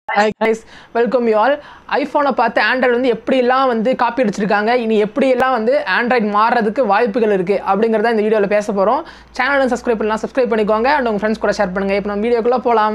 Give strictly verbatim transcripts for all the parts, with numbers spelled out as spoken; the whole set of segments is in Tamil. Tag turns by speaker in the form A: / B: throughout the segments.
A: Hi guys, welcome you all. iPhone பார்த்து Android வந்து எப்படி எல்லாம் வந்து காப்பி அடிச்சிருக்காங்க, இனி எப்படி எல்லாம் வந்து Android மாறதுக்கு வாய்ப்புகள் இருக்கு அப்படிங்கறத இந்த வீடியோல பேச போறோம். சேனலை சப்ஸ்கிரைப் பண்ணலாம், சப்ஸ்கிரைப் பண்ணிக்கோங்க and உங்க फ्रेंड्स கூட ஷேர் பண்ணுங்க. இப்போ நம்ம வீடியோக்குள்ள போலாம்.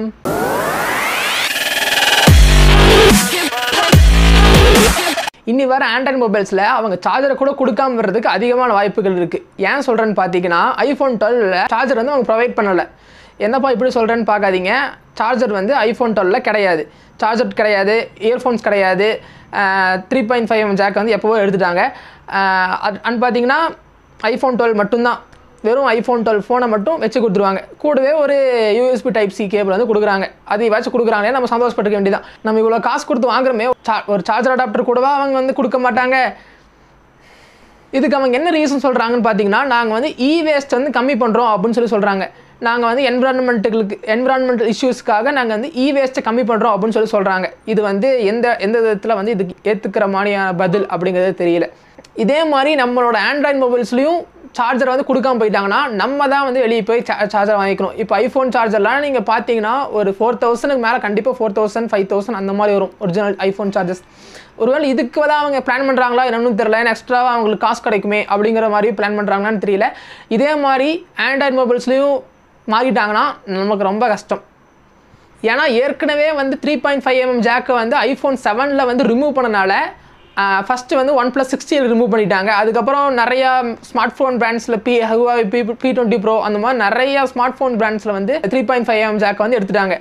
A: இன்னி வர Android மொபைல்ஸ்ல அவங்க சார்ஜரை கூட கொடுக்காம வரதுக்கு அதிகமான வாய்ப்புகள் இருக்கு. ஏன் சொல்றேன்னு பாத்தீங்கன்னா iPhone twelve ல சார்ஜர் வந்து அவங்க ப்ரொவைட் பண்ணல. என்னப்பா இப்படி சொல்றேன்னு பார்க்காதீங்க. சார்ஜர் வந்து iPhone twelve ல கிடையாது. சார்ஜர் கிடையாது, இயர்ஃபோன்ஸ் கிடையாது, three point five M jack வந்து எப்போவோ எடுத்துட்டாங்க. அண்ட் பார்த்தீங்கன்னா ஐஃபோன் டுவெல் மட்டும்தான், வெறும் ஐஃபோன் டுவெல் ஃபோனை மட்டும் வச்சு கொடுத்துருவாங்க. கூடவே ஒரு யூஎஸ்பி டைப் சி கேபிள் வந்து கொடுக்குறாங்க. அது வச்சு கொடுக்குறாங்களே, நம்ம சந்தோஷப்பட்டுக்க வேண்டியதான். நம்ம இவ்வளோ காசு கொடுத்து வாங்குறோமே, ஒரு சார்ஜர் அடாப்டர் கூடவா அவங்க வந்து கொடுக்க மாட்டாங்க. இதுக்கு அவங்க என்ன ரீசன் சொல்கிறாங்கன்னு பார்த்தீங்கன்னா, நாங்கள் வந்து இ வேஸ்ட் வந்து கம்மி பண்ணுறோம் அப்படின்னு சொல்லி சொல்கிறாங்க. நாங்கள் வந்து என்விரான்மெண்ட்டுகளுக்கு என்விரான்மெண்டல் இஷ்யூஸ்க்காக நாங்கள் வந்து இ வேஸ்ட்டை கம்மி பண்ணுறோம் அப்படின்னு சொல்லி சொல்கிறாங்க. இது வந்து எந்த எந்த விதத்தில் வந்து இதுக்கு ஏற்றுக்கிற மாதிரியான பதில் அப்படிங்கிறது தெரியல. இதே மாதிரி நம்மளோட ஆண்ட்ராய்டு மொபைல்ஸ்லையும் சார்ஜர் வந்து கொடுக்காம போயிட்டாங்கன்னா நம்ம தான் வந்து வெளியே போய் சார்ஜர் வாங்கிக்கணும். இப்போ ஐஃபோன் சார்ஜர்லாம் நீங்கள் பார்த்தீங்கன்னா ஒரு ஃபோர் தௌசண்ட்க்கு மேலே கண்டிப்பாக ஃபோர் தௌசண்ட் ஃபைவ் தௌசண்ட் அந்த மாதிரி வரும் ஒரிஜினல் ஐஃபோன் சார்ஜர்ஸ். ஒருவேளை இதுக்கு தான் அவங்க பிளான் பண்ணுறாங்களா என்னன்னு தெரியல, ஏன்னா எக்ஸ்ட்ராவாக அவங்களுக்கு காசு கிடைக்குமே அப்படிங்கிற மாதிரி பிளான் பண்ணுறாங்களான்னு தெரியல. இதே மாதிரி ஆண்ட்ராய்டு மொபைல்ஸ்லையும் மாறிட்டாங்கன்னா நமக்கு ரொம்ப கஷ்டம். ஏன்னா ஏற்கனவே வந்து த்ரீ பாயிண்ட் ஃபைவ் எம்எம் ஜாக்கை வந்து ஐஃபோன் செவனில் வந்து ரிமூவ் பண்ணனால ஃபஸ்ட்டு வந்து ஒன் ப்ளஸ் சிக்ஸ்டியில் ரிமூவ் பண்ணிட்டாங்க. அதுக்கப்புறம் நிறையா ஸ்மார்ட் ஃபோன் பிராண்ட்ஸில் P Huawei P P twenty pro அந்த மாதிரி நிறையா ஸ்மார்ட் ஃபோன் பிராண்ட்ஸில் வந்து த்ரீ பாயிண்ட் ஃபைவ் எம்எம் ஜாக்கை வந்து எடுத்துட்டாங்க.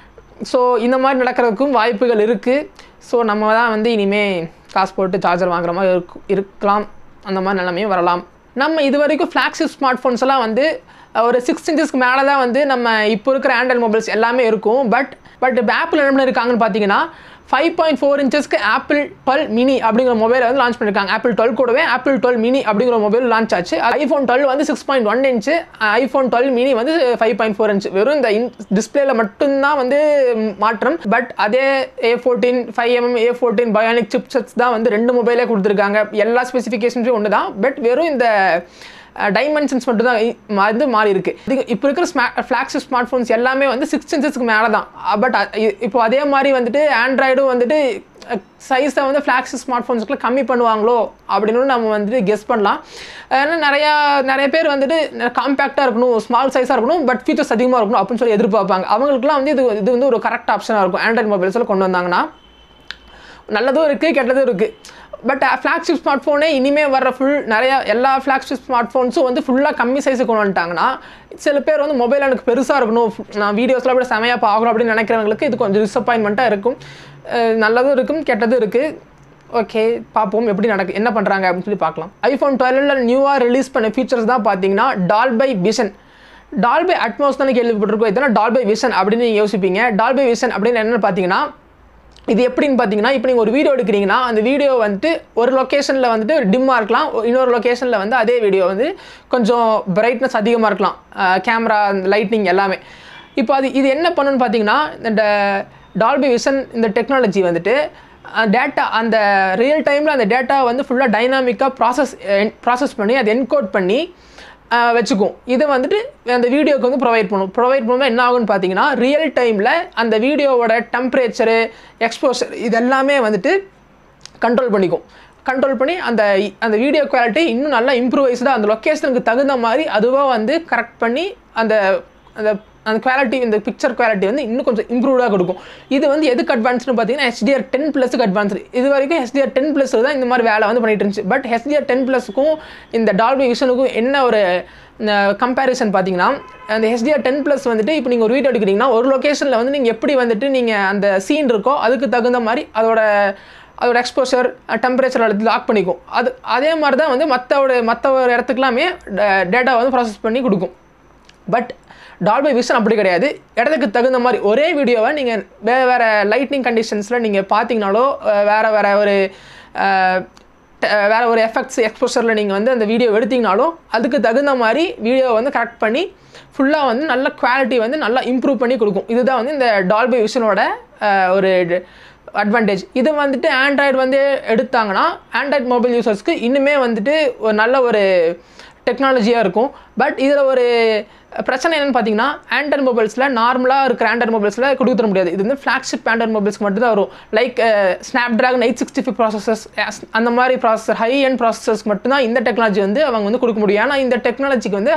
A: ஸோ இந்த மாதிரி நடக்கிறதுக்கும் வாய்ப்புகள் இருக்குது. ஸோ நம்ம தான் வந்து இனிமேல் காசு போட்டு சார்ஜர் வாங்குற மாதிரி இருக்கு இருக்கலாம் அந்த மாதிரி நிலைமையும் வரலாம். நம்ம இது வரைக்கும் ஃப்ளாக்ஷிப் ஸ்மார்ட் ஃபோன்ஸ் எல்லாம் வந்து ஒரு சிக்ஸ் இன்ச்சஸ்க்கு மேலே தான் வந்து நம்ம இப்போ இருக்கிற ஆண்ட்ராய்டு மொபைல்ஸ் எல்லாமே இருக்கும். பட் பட் இப்போ ஆப்பிள் என்ன பண்ணியிருக்காங்கன்னு பார்த்தீங்கன்னா ஃபைவ் பாயிண்ட் ஃபோர் இன்ச்சஸ்க்கு ஆப்பிள் டுவெல் மினி அப்படிங்கிற மொபைலை வந்து லான்ச் பண்ணியிருக்காங்க. ஆப்பிள் டுவெல் கூடவே ஆப்பிள் டுவெல் மினி அப்படிங்கிற மொபைல் லான்ச் ஆச்சு. ஐஃபோன் டுவெல் வந்து six point one inch, iPhone twelve mini வந்து ஃபைவ் பாயிண்ட் ஃபோர் இன்ச்சு. வெறும் இந்த இன் டிஸ்பிளேல மட்டும்தான் வந்து மாற்றம். பட் அதே A fourteen five MM A fourteen bionic chipsets தான் வந்து ரெண்டு மொபைலே கொடுத்துருக்காங்க. எல்லா ஸ்பெசிஃபிகேஷன்ஸும் ஒன்று தான். பட் வெறும் இந்த டைமென்ஷன்ஸ் மட்டும் தான் வந்து மாறி இருக்கு. இப்போ இருக்கிற ஸ்மா ஃப்ளாக்ஷிப் ஸ்மார்ட் ஃபோன்ஸ் எல்லாமே வந்து சிக்ஸ் இன்ச்சஸ்க்கு மேலே தான். பட் இப்போ அதே மாதிரி வந்துட்டு ஆண்ட்ராய்டும் வந்துட்டு சைஸை வந்து ஃப்ளாக்ஷிப் ஸ்மார்ட் ஃபோன்ஸ்க்குள்ள கம்மி பண்ணுவாங்களோ அப்படின்னு நம்ம வந்துட்டு கெஸ் பண்ணலாம். ஏன்னா நிறையா நிறைய பேர் வந்துட்டு காம்பேக்டாக இருக்கணும், ஸ்மால் சைஸாக இருக்கணும், பட் ஃபீச்சர்ஸ் அதிகமாக இருக்கணும் அப்படின்னு சொல்லி எதிர்பார்ப்பாங்க. அவங்களுக்குலாம் வந்து இது இது வந்து ஒரு கரெக்ட் ஆப்ஷனாக இருக்கும். ஆண்ட்ராய்டு மொபைல்ஸில் கொண்டு வந்தாங்கன்னா நல்லதும் இருக்குது, கெட்டதும் இருக்குது. பட் ஃப்ளாக்ஷிப் ஸ்மார்ட் ஃபோனே இனிமேல் வர ஃபுல் நிறையா எல்லா ஃப்ளாக்ஷிப் ஸ்மார்ட் ஃபோன்ஸும் வந்து ஃபுல்லாக கம்மி சைஸுக்கு கொண்டு வந்துட்டாங்கன்னா சில பேர் வந்து மொபைல் எனக்கு பெருசாக இருக்கணும், நான் வீடியோஸ்லாம் அப்படி செமையாக பார்க்கணும் அப்படின்னு நினைக்கிறவங்களுக்கு இது கொஞ்சம் டிசப்பாயின்மெண்ட்டாக இருக்கும். நல்லதும் இருக்கும், கெட்டதும் இருக்குது. ஓகே, பார்ப்போம் எப்படி நடக்கு என்ன பண்ணுறாங்க அப்படின்னு சொல்லி பார்க்கலாம். ஐஃபோன் டுவெல்ல நியூவாக ரிலீஸ் பண்ண ஃபீச்சர்ஸ் தான் பார்த்தீங்கன்னா டால்பை விஷன். டால்பை அட்மாஸ் தானே கேள்விப்பட்டிருக்கோம், இதெல்லாம் டால்பை விஷன் அப்படின்னு நீங்கள் யோசிப்பீங்க. டால்பை விஷன் அப்படின்னு என்னென்னு பார்த்தீங்கன்னா இது எப்படின்னு பார்த்தீங்கன்னா, இப்போ நீங்கள் ஒரு வீடியோ எடுக்கிறீங்கன்னா அந்த வீடியோ வந்துட்டு ஒரு லொக்கேஷனில் வந்துட்டு டிம்மாக இருக்கலாம், இன்னொரு லொக்கேஷனில் வந்து அதே வீடியோ வந்து கொஞ்சம் பிரைட்னஸ் அதிகமாக இருக்கலாம், கேமரா லைட்னிங் எல்லாமே. இப்போ அது இது என்ன பண்ணுன்னு பார்த்தீங்கன்னா, இந்த டால்பி விஷன் இந்த டெக்னாலஜி வந்துட்டு டேட்டா அந்த ரியல் டைமில் அந்த டேட்டா வந்து ஃபுல்லாக டைனாமிக்காக ப்ராசஸ் ப்ராசஸ் பண்ணி அதை என்கோட் பண்ணி வச்சுக்கும். இதை வந்துட்டு அந்த வீடியோக்கு வந்து ப்ரொவைட் பண்ணும். ப்ரொவைட் பண்ணும்போது என்ன ஆகுன்னு பார்த்தீங்கன்னா, ரியல் டைமில் அந்த வீடியோவோட டெம்பரேச்சரு, எக்ஸ்போஷர் இதெல்லாமே வந்துட்டு கண்ட்ரோல் பண்ணிக்கும். கண்ட்ரோல் பண்ணி அந்த அந்த வீடியோ குவாலிட்டி இன்னும் நல்லா இம்ப்ரூவைஸ்டாக அந்த லொக்கேஷனுக்கு தகுந்த மாதிரி அதுவாக வந்து கரெக்ட் பண்ணி அந்த அந்த அந்த குவாலிட்டி இந்த பிக்சர் குவாலிட்டி வந்து இன்னும் கொஞ்சம் இம்ப்ரூவ்டாக கொடுக்கும். இது வந்து எதுக்கு அட்வான்ஸ்னு பார்த்தீங்கன்னா ஹெச்டிஆர் டென் ப்ளஸுக்கு அட்வான்ஸ்டு. இது வரைக்கும் ஹெச்டிஆர் டென் ப்ளஸ் தான் இந்த மாதிரி வேலை வந்து பண்ணிட்டு இருந்துச்சு. பட் ஹெச்டிஆர் டென் ப்ளஸுக்கும் இந்த டால்பி விஷனுக்கும் என்ன ஒரு கம்பேரிசன் பார்த்தீங்கன்னா, அந்த ஹெச்டிஆர் டென் ப்ளஸ் வந்துட்டு இப்போ நீங்கள் ஒரு வீடியோ எடுக்கிறீங்கன்னா ஒரு லொக்கேஷனில் வந்து நீங்கள் எப்படி வந்துட்டு நீங்கள் அந்த சீன் இருக்கோ அதுக்கு தகுந்த மாதிரி அதோட அதோட எக்ஸ்போஷர் டெம்பரேச்சர் எல்லாத்தையும் லாக் பண்ணிக்கும். அது அதே மாதிரி தான் வந்து மற்றோட மற்ற ஒரு இடத்துக்குலாமே டேட்டா வந்து ப்ராசஸ் பண்ணி கொடுக்கும். பட் டால்பை விஷன் அப்படி கிடையாது. இடத்துக்கு தகுந்த மாதிரி ஒரே வீடியோவை நீங்கள் வேறு வேறு லைட்னிங் கண்டிஷன்ஸில் நீங்கள் பார்த்தீங்கனாலோ வேறு வேறு ஒரு வேறு ஒரு எஃபெக்ட்ஸ் எக்ஸ்போஷரில் நீங்கள் வந்து அந்த வீடியோ எடுத்திங்கனாலும் அதுக்கு தகுந்த மாதிரி வீடியோவை வந்து கரெக்ட் பண்ணி ஃபுல்லாக வந்து நல்ல குவாலிட்டி வந்து நல்லா இம்ப்ரூவ் பண்ணி கொடுக்கும். இதுதான் வந்து இந்த டால்பை விஷனோட ஒரு அட்வான்டேஜ். இது வந்துட்டு ஆண்ட்ராய்டு வந்து எடுத்தாங்கன்னா ஆண்ட்ராய்டு மொபைல் யூசர்ஸ்க்கு இன்னுமே வந்துட்டு ஒரு நல்ல ஒரு டெக்னாலஜியாக இருக்கும். பட் இதில் ஒரு பிரச்சனை என்னென்னு பார்த்தீங்கன்னா ஆண்ட்ராய்ட் மொபைல்ஸில் நார்மலாக இருக்கிற ஆண்ட்ராய்ட் மொபைல்ஸில் கொடுக்க தர முடியாது. இது வந்து ஃப்ளாக்ஷிப் ஆண்ட்ராய்ட் மொபைல்ஸ்க்கு மட்டும் தான் வரும். Like Snapdragon eight sixty five processors அந்த மாதிரி ப்ராசஸர் ஹை எண்ட் ப்ராசஸர்ஸ்க்கு மட்டும்தான் இந்த டெக்னாலஜி வந்து அவங்க வந்து கொடுக்க முடியும். ஆனால் இந்த டெக்னாலஜிக்கு வந்து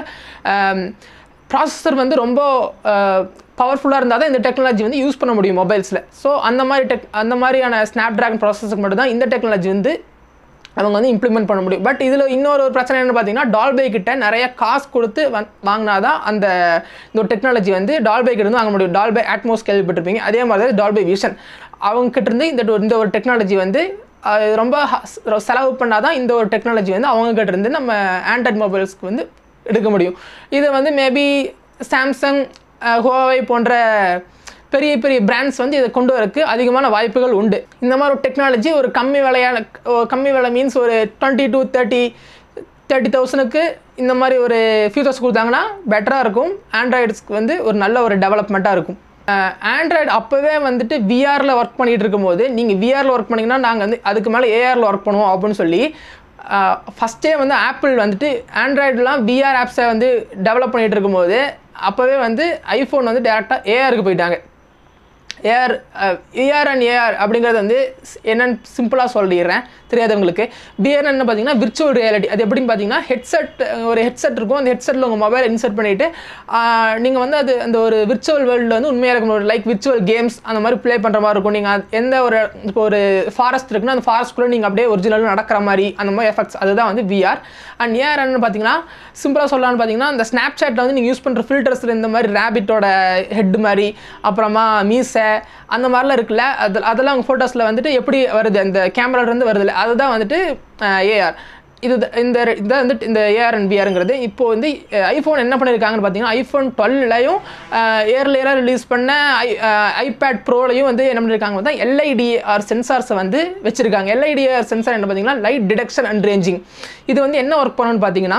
A: ப்ராசஸர் வந்து ரொம்ப பவர்ஃபுல்லாக இருந்தால் தான் இந்த டெக்னாலஜி வந்து யூஸ் பண்ண முடியும் மொபைல்ஸில். ஸோ அந்த மாதிரி டெக் அந்த மாதிரியான ஸ்னாப் ட்ராகன் ப்ராசஸருக்கு மட்டும் தான் இந்த டெக்னாலஜி வந்து அவங்க வந்து இம்ப்ளிமெண்ட் பண்ண முடியும். பட் இதில் இன்னொரு ஒரு பிரச்சனை என்ன பார்த்தீங்கன்னா டால்பை கிட்ட நிறைய காசு கொடுத்து வந் வாங்கினா தான் அந்த இந்த ஒரு டெக்னாலஜி வந்து டால்பை கிட்ட இருந்து வாங்க முடியும். டால்பை அட்மோஸ் கேள்விப்பட்டிருப்பீங்க. அதே மாதிரி தான் டால்பை விஷன் அவங்க கிட்ட இருந்து இந்த இந்த ஒரு டெக்னாலஜி வந்து ரொம்ப செலவு பண்ணால் தான் இந்த ஒரு டெக்னாலஜி வந்து அவங்க கிட்ட இருந்து நம்ம ஆண்ட்ராய்ட் மொபைல்ஸ்க்கு வந்து எடுக்க முடியும். இது வந்து மேபி சாம்சங் ஹுவாவை போன்ற பெரிய பெரிய பிராண்ட்ஸ் வந்து இதை கொண்டு வரக்கு அதிகமான வாய்ப்புகள் உண்டு. இந்த மாதிரி ஒரு டெக்னாலஜி ஒரு கம்மி விலையான கம்மி விலை மீன்ஸ் ஒரு டுவெண்ட்டி டூ தேர்ட்டி தேர்ட்டி தௌசண்ட்க்கு இந்த மாதிரி ஒரு ஃபியூச்சர்ஸ் கொடுத்தாங்கன்னா பெட்டராக இருக்கும். ஆண்ட்ராய்ட்ஸ்க்கு வந்து ஒரு நல்ல ஒரு டெவலப்மெண்ட்டாக இருக்கும். ஆண்ட்ராய்டு அப்போவே வந்துட்டு விஆரில் ஒர்க் பண்ணிகிட்டு இருக்கும்போது நீங்கள் விஆரில் ஒர்க் பண்ணிங்கன்னா நாங்கள் வந்து அதுக்கு மேலே ஏஆரில் ஒர்க் பண்ணுவோம் அப்படின்னு சொல்லி ஃபஸ்ட்டே வந்து ஆப்பிள் வந்துட்டு ஆண்ட்ராய்டெலாம் விஆர் ஆப்ஸை வந்து டெவலப் பண்ணிகிட்டு இருக்கும்போது அப்போவே வந்து ஐஃபோன் வந்து டேரெக்டாக ஏஆருக்கு போயிட்டாங்க. ஏஆர் ஏஆர் அண்ட் ஏஆர் அப்படிங்கிறது வந்து என்னென்னு சிம்பிளாக சொல்லிடுறேன் தெரியாதவங்களுக்கு. பிஆர் என்ன பார்த்தீங்கன்னா விர்ச்சுவல் ரியாலிட்டி. அது எப்படின்னு பார்த்தீங்கன்னா ஹெட்செட் ஒரு ஹெட்செட் இருக்கும். அந்த ஹெட்செட்டில் உங்கள் மொபைல் இன்சர்ட் பண்ணிவிட்டு நீங்கள் வந்து அது அந்த ஒரு விர்ச்சுவல் வேர்ல்டில் வந்து உண்மையாக இருக்கும் லைக் விர்ச்சுவல் கேம்ஸ் அந்த மாதிரி ப்ளே பண்ணுற மாதிரி இருக்கும். நீங்கள் எந்த ஒரு இப்போ ஒரு ஃபாரஸ்ட் இருக்குன்னா அந்த ஃபாரஸ்ட்குள்ளே நீங்கள் அப்படியே ஒரிஜினலாக நடக்கிற மாதிரி அந்த மாதிரி எஃபெக்ட்ஸ் அதுதான் வந்து விஆர். அண்ட் ஏஆர் என்ன பார்த்தீங்கன்னா சிம்பிளாக சொல்லலாம்னு பார்த்தீங்கன்னா அந்த ஸ்னாப் சாட்டில் வந்து நீங்கள் யூஸ் பண்ணுற ஃபில்டர்ஸில் இந்த மாதிரி ரேபிட்டோட ஹெட் மாதிரி அப்புறமா மீசை அந்த மாதிரிலாம் இருக்குல்ல அது அதெல்லாம் உங்கள் ஃபோட்டோஸில் வந்துட்டு எப்படி வருது அந்த கேமராலேருந்து வருது இல்லை அதுதான் வந்துட்டு ஏஆர். இது இந்த இதான் வந்துட்டு இந்த ஏஆர் அண்ட் விஆருங்கிறது. இப்போது வந்து ஐஃபோன் என்ன பண்ணியிருக்காங்கன்னு பார்த்தீங்கன்னா ஐஃபோன் டுவெல்லையும் ஏர்லியராக ரிலீஸ் பண்ண ஐ ஐபேட் ப்ரோலையும் வந்து என்ன பண்ணியிருக்காங்க பார்த்தா எல்ஐடிஆர் சென்சார்ஸை வந்து வச்சுருக்காங்க. எல்ஐடிஆர் சென்சார் என்ன பார்த்தீங்கன்னா லைட் டிடெக்ஷன் அண்ட் ரேஞ்சிங். இது வந்து என்ன ஒர்க் பண்ணணும்னு பார்த்தீங்கன்னா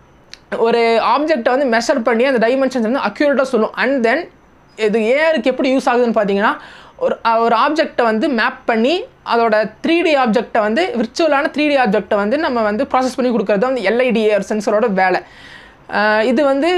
A: ஒரு ஆப்ஜெக்டை வந்து மெஷர் பண்ணி அந்த டைமென்ஷன்ஸ் வந்து அக்யூரேட்டாக சொல்லும். அண்ட் தென் இது ஏஆருக்கு எப்படி யூஸ் ஆகுதுன்னு பார்த்தீங்கன்னா ஒரு ஒரு ஆப்ஜெக்டை வந்து மேப் பண்ணி அதோட த்ரீ டி ஆப்ஜெக்டை வந்து விர்ச்சுவலான த்ரீ டி ஆப்ஜெக்டை வந்து நம்ம வந்து ப்ராசஸ் பண்ணி கொடுக்குறது வந்து எல்ஐடிஆர் சென்சரோட வேலை. இது வந்து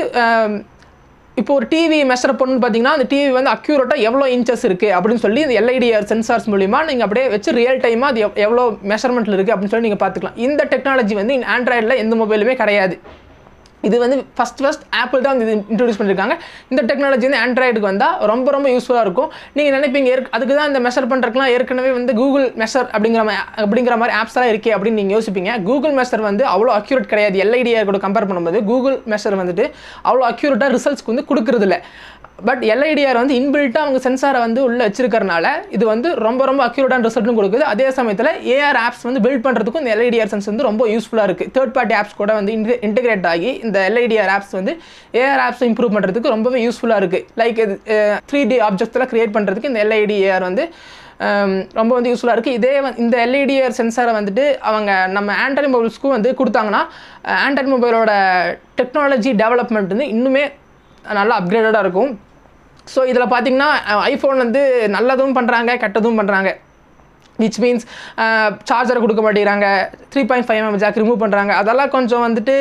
A: இப்போ ஒரு டிவி மெஷர் பண்ணணும்னு பார்த்தீங்கன்னா அந்த டிவி வந்து அக்யூரேட்டாக எவ்வளோ இன்ச்சஸ் இருக்குது அப்படின்னு சொல்லி இந்த எல்ஐடிஆர் சென்சார்ஸ் மூலிமா நீங்கள் அப்படியே வச்சு ரியல் டைமாக அது எவ்வளோ மெஷர்மெண்ட்டில் இருக்குது அப்படின்னு சொல்லி நீங்கள் பார்த்துக்கலாம். இந்த டெக்னாலஜி வந்து ஆண்ட்ராய்டில் எந்த மொபைலுமே கிடையாது. இது வந்து ஃபஸ்ட் ஃபஸ்ட் ஆப்பிள் தான் இது இன்ட்ரடியூஸ் பண்ணியிருக்காங்க. இந்த டெக்னாலஜி வந்து ஆண்ட்ராய்டுக்கு வந்தால் ரொம்ப ரொம்ப யூஸ்ஃபுல்லாக இருக்கும். நீங்கள் நினைப்பீங்க ஏற்க அதுக்கு தான் இந்த மெஷர் பண்ணுறதுக்குலாம் ஏற்கனவே வந்து கூகுள் மெஷர் அப்படிங்கிற மாதிரி அப்படிங்கிற மாதிரி ஆப்ஸ்லாம் இருக்கே அப்படின்னு நீங்கள் யோசிப்பீங்க. கூகுள் மெஷர் வந்து அவ்வளோ அக்யூரேட் கிடையாது. எல்ஐடிஆர் கூட கம்பேர் பண்ணும்போது கூகுள் மெஷர் வந்துட்டு அவ்வளோ அக்யூரேட்டாக ரிசல்ட்ஸ்க்கு வந்து கொடுக்குறது இல்லை. பட் எல்ஐடிஆர் வந்து இன்பில்ட்டாக அவங்க சென்சாரை வந்து உள்ளே வச்சிருக்கிறனால இது வந்து ரொம்ப ரொம்ப அக்யூரேட்டான ரிசல்ட்டும் கொடுக்குது. அதே சமயத்தில் ஏஆர் ஆப்ஸ் வந்து பில்ட் பண்ணுறதுக்கும் இந்த எல்ஐடிஆர் சென்ஸ் வந்து ரொம்ப யூஸ்ஃபுல்லாக இருக்குது. தேர்ட் பார்ட்டி ஆப்ஸ் கூட வந்து இன்டிகிரேட் ஆகி இந்த எல்ஐடிஆர் ஆப்ஸ் வந்து ஏஆர் ஆப்ஸை இம்ப்ரூவ் பண்ணுறதுக்கு ரொம்பவே யூஸ்ஃபுல்லாக இருக்குது. லைக் இது த்ரீ டி ஆப்ஜெக்ட்ஸில் க்ரியேட் பண்ணுறதுக்கு இந்த எல்ஐடிஆர் வந்து ரொம்ப வந்து யூஸ்ஃபுல்லாக இருக்குது. இதே இந்த எல்ஐடிஆர் சென்சாரை வந்துட்டு அவங்க நம்ம ஆண்ட்ராய்ட் மொபைல்ஸ்க்கும் வந்து கொடுத்தாங்கன்னா ஆண்ட்ராய்ட் மொபைலோட டெக்னாலஜி டெவலப்மெண்ட் வந்து இன்னுமே நல்லா அப்கிரேடடாக இருக்கும். ஸோ இதில் பார்த்தீங்கன்னா ஐஃபோன் வந்து நல்லதும் பண்ணுறாங்க கெட்டதும் பண்ணுறாங்க. விச் மீன்ஸ் சார்ஜரை கொடுக்க மாட்டேங்கிறாங்க, three point five M jack remove பண்ணுறாங்க. அதெல்லாம் கொஞ்சம் வந்துட்டு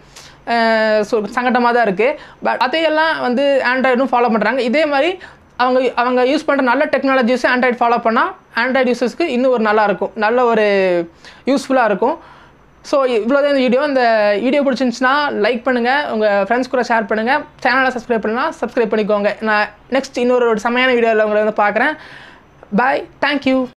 A: சங்கடமாக தான் இருக்குது. பட் அதையெல்லாம் வந்து ஆண்ட்ராய்டும் ஃபாலோ பண்ணுறாங்க. இதே மாதிரி அவங்க அவங்க யூஸ் பண்ணுற நல்ல டெக்னாலஜிஸை ஆண்ட்ராய்டு ஃபாலோ பண்ணால் ஆண்ட்ராய்டு யூசர்ஸ்க்கு இன்னும் ஒரு நல்லா இருக்கும், நல்ல ஒரு யூஸ்ஃபுல்லாக இருக்கும். ஸோ இவ்வளோதான் இந்த வீடியோ. இந்த வீடியோ பிடிச்சிருந்துச்சுன்னா லைக் பண்ணுங்கள், உங்கள் ஃப்ரெண்ட்ஸ் கூட ஷேர் பண்ணுங்கள், சேனலை சப்ஸ்கிரைப் பண்ணலாம் சப்ஸ்கிரைப் பண்ணிக்கோங்க. நான் நெக்ஸ்ட் இன்னொரு ஒரு செமையான வீடியோவில் உங்களை வந்து பார்க்குறேன். Bye, thank you.